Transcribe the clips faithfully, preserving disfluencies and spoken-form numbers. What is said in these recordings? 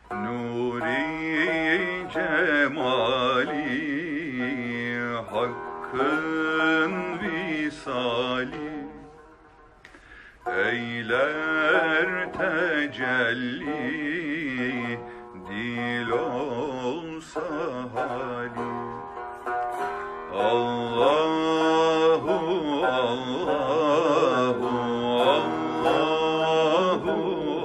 Nuri cemali, hakkın visali, eyler tecelli, dil olsa hali. Allahu, Allahu, Allahu,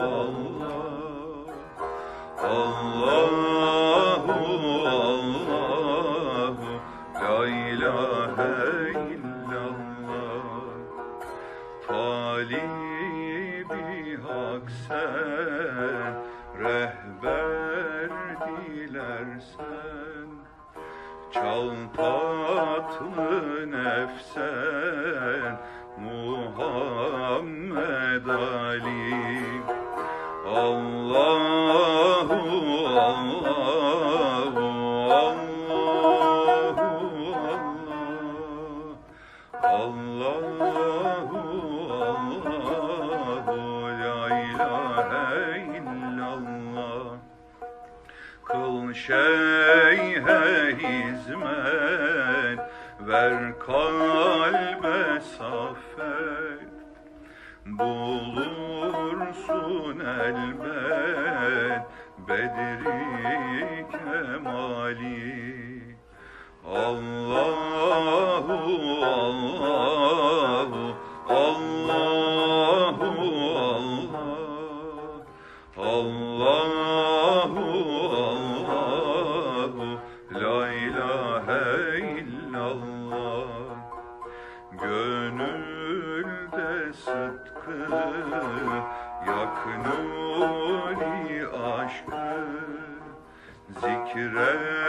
Allahu, Allahu, la ilahe illallah. Talibi hak sen, rehber dilersen, çal tatlı nefsen Muhammed Ali. Allahu, Allahu, Allahu, Allahu, Allahu, la ilahe illallah. Kıl şeyhe hizmet, ver kalbe saffet, bulursun elbet bedri kemali. Allahu, Allahu, Allahu, Allahu, Allahu, la ilahe illallah. Gönülde sıdkı, yak nuri aşkı, zikre